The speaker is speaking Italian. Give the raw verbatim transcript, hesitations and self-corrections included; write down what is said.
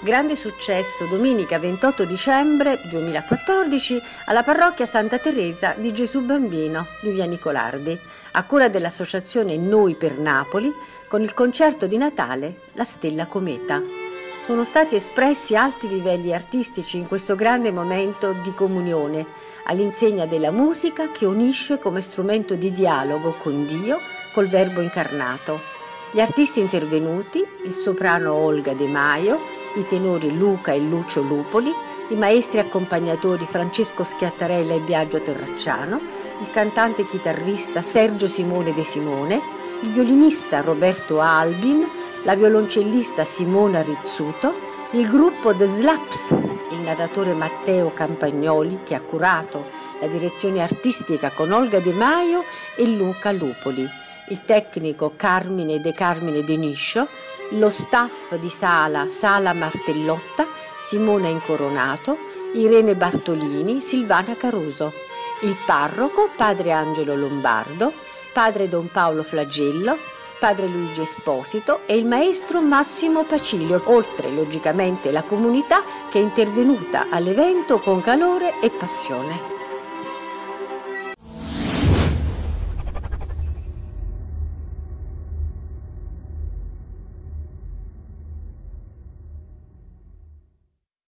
Grande successo domenica ventotto dicembre duemilaquattordici alla parrocchia Santa Teresa di Gesù Bambino di Via Nicolardi, a cura dell'associazione Noi per Napoli, con il concerto di Natale La Stella Cometa. Sono stati espressi alti livelli artistici in questo grande momento di comunione, all'insegna della musica che unisce come strumento di dialogo con Dio, col Verbo incarnato. Gli artisti intervenuti, il soprano Olga De Maio, i tenori Luca e Lucio Lupoli, i maestri accompagnatori Francesco Schiattarella e Biagio Terracciano, il cantante chitarrista Sergio Simone De Simone, il violinista Roberto Albin, la violoncellista Simona Rizzuto, il gruppo The Slaps, il narratore Matteo Campagnoli che ha curato la direzione artistica con Olga De Maio e Luca Lupoli, il tecnico Carmine De Carmine Deniscio, lo staff di sala Sala Martellotta, Simona Incoronato, Irene Bartolini, Silvana Caruso, il parroco Padre Angelo Lombardo, Padre Don Paolo Flagello, Padre Luigi Esposito e il maestro Massimo Pacilio, oltre logicamente la comunità che è intervenuta all'evento con calore e passione.